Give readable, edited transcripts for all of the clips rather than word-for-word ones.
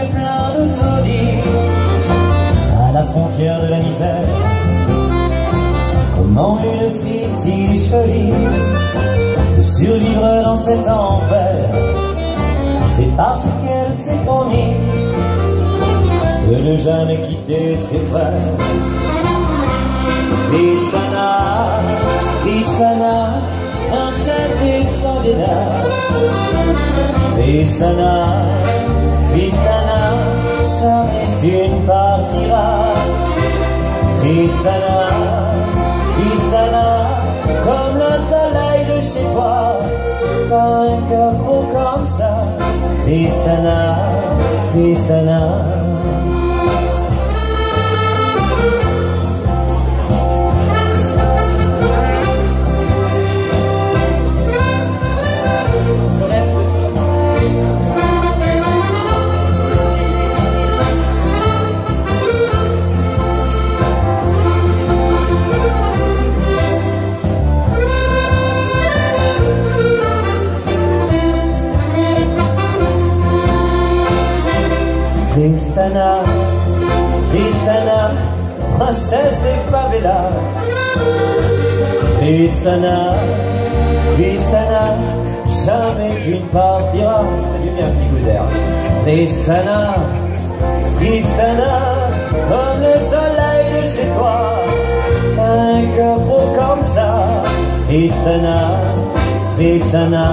est plein de taudis. À la frontière de la misère, comment une fille si jolie peut survivre dans cet enfer? C'est parce qu'elle s'est promis de ne jamais quitter ses frères. Tristana, Tristana, princesse des favelas. Tristana, Tristana, jamais tu ne partiras. Tristana, Tristana, comme le soleil de chez toi. T'as un cœur gros comme ça. Tristana, Tristana. Tristana, Tristana, princesse des favelas. Tristana, Tristana, jamais tu ne partiras. Du bien, petit coup d'air. Tristana, Tristana, comme le soleil de chez toi. Un cœur beau comme ça. Tristana, Tristana.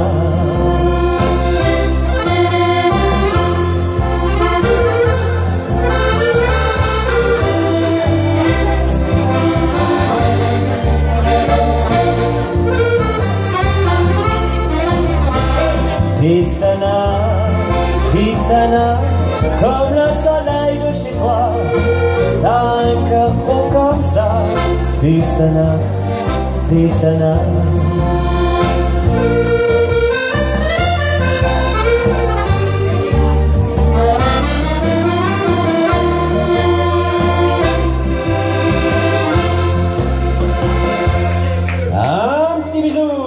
Tristana, Tristana, comme le soleil de chez toi. T'as un cœur gros comme ça. Tristana, Tristana. Un petit bisou.